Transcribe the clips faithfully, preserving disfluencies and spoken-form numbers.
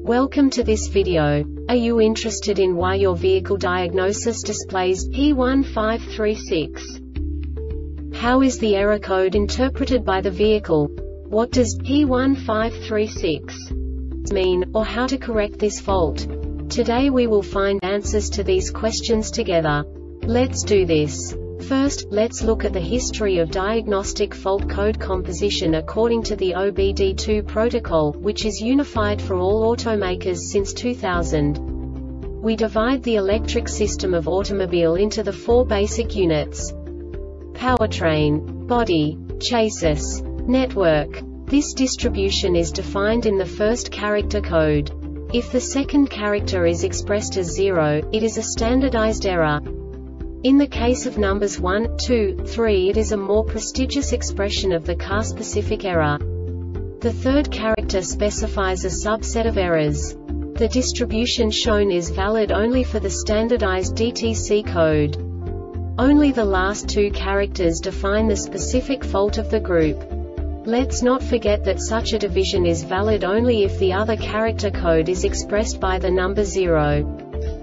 Welcome to this video. Are you interested in why your vehicle diagnosis displays P one five three six? How is the error code interpreted by the vehicle? What does P one five three six mean, or how to correct this fault? Today we will find answers to these questions together. Let's do this. First, let's look at the history of diagnostic fault code composition according to the O B D two protocol, which is unified for all automakers since two thousand. We divide the electric system of automobile into the four basic units: powertrain, body, chassis, network. This distribution is defined in the first character code. If the second character is expressed as zero, it is a standardized error. In the case of numbers one, two, three, it is a more prestigious expression of the car-specific error. The third character specifies a subset of errors. The distribution shown is valid only for the standardized D T C code. Only the last two characters define the specific fault of the group. Let's not forget that such a division is valid only if the other character code is expressed by the number zero.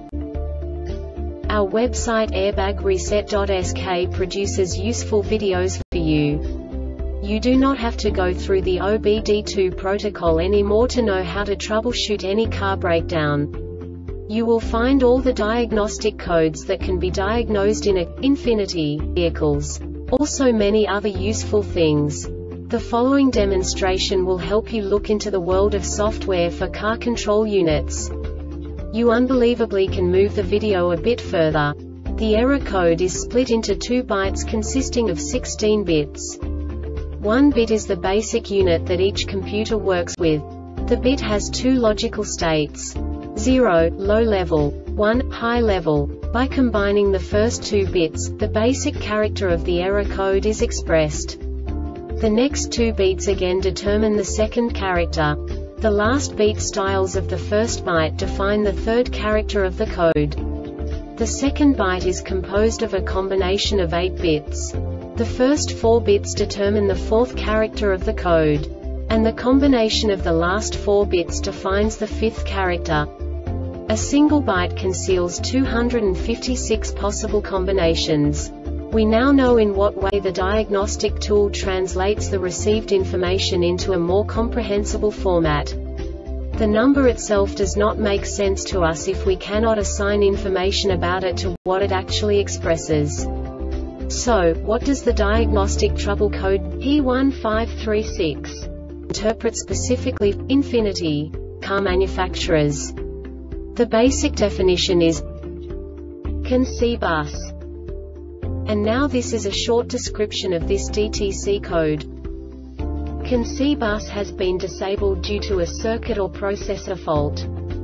Our website airbag reset dot S K produces useful videos for you. You do not have to go through the O B D two protocol anymore to know how to troubleshoot any car breakdown. You will find all the diagnostic codes that can be diagnosed in a Infiniti vehicles. Also many other useful things. The following demonstration will help you look into the world of software for car control units. You unbelievably can move the video a bit further. The error code is split into two bytes consisting of sixteen bits. One bit is the basic unit that each computer works with. The bit has two logical states: zero, low level, one, high level. By combining the first two bits, the basic character of the error code is expressed. The next two beats again determine the second character. The last beat styles of the first byte define the third character of the code. The second byte is composed of a combination of eight bits. The first four bits determine the fourth character of the code. And the combination of the last four bits defines the fifth character. A single byte conceals two hundred fifty-six possible combinations. We now know in what way the diagnostic tool translates the received information into a more comprehensible format. The number itself does not make sense to us if we cannot assign information about it to what it actually expresses. So, what does the diagnostic trouble code P one five three six interpret specifically for Infiniti car manufacturers? The basic definition is C A N C bus. And now this is a short description of this D T C code. C A N C bus has been disabled due to a circuit or processor fault.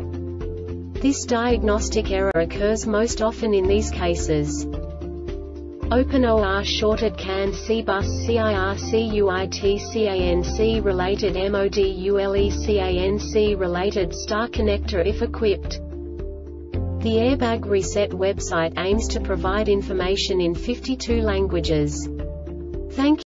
This diagnostic error occurs most often in these cases: OpenOR shorted C A N C bus, CIRCUIT CANC related MODULE CANC related star connector if equipped. The Airbag Reset website aims to provide information in fifty-two languages. Thank you.